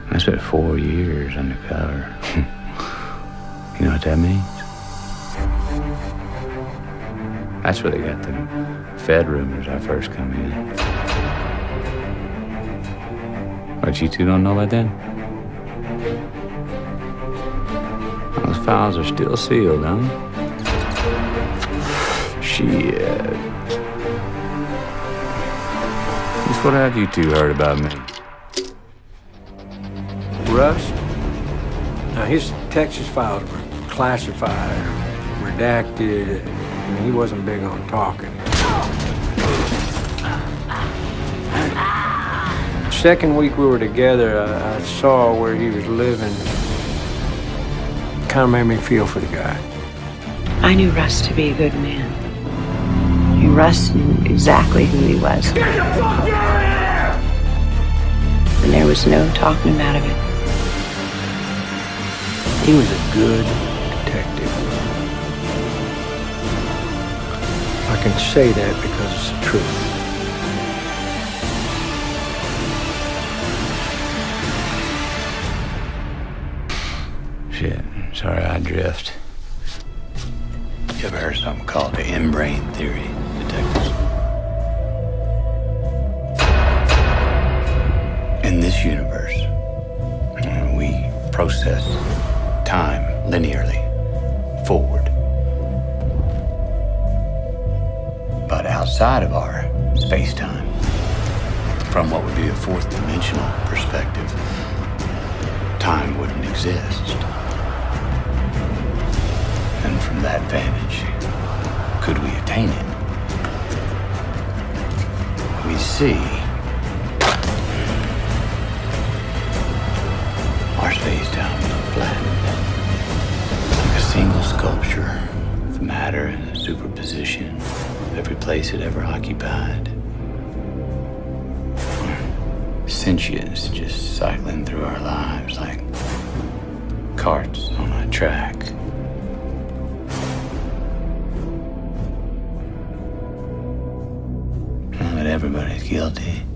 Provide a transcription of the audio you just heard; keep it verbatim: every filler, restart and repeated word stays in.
I spent four years undercover. You know what that means? That's where they got the Fed rumors I first come in. What, you two don't know about that? Those files are still sealed, huh? Shit. Just what have you two heard about me? Rust? Now, his Texas files were classified, redacted, and he wasn't big on talking. Second week we were together, I, I saw where he was living. Kind of made me feel for the guy. I knew Russ to be a good man. And Russ knew exactly who he was. Get the fuck out of here! And there was no talking him out of it. He was a good detective. I can say that because it's the truth. Shit, sorry I drift. You ever heard something called the in-brain theory, detectives? In this universe, we process time linearly forward. But outside of our space-time, from what would be a fourth dimensional perspective, time wouldn't exist. And from that vantage, could we attain it? We see our space-time flattened, like a single sculpture of matter in a superposition of every place it ever occupied. Sentience just cycling through our lives like carts on a track. But everybody's guilty.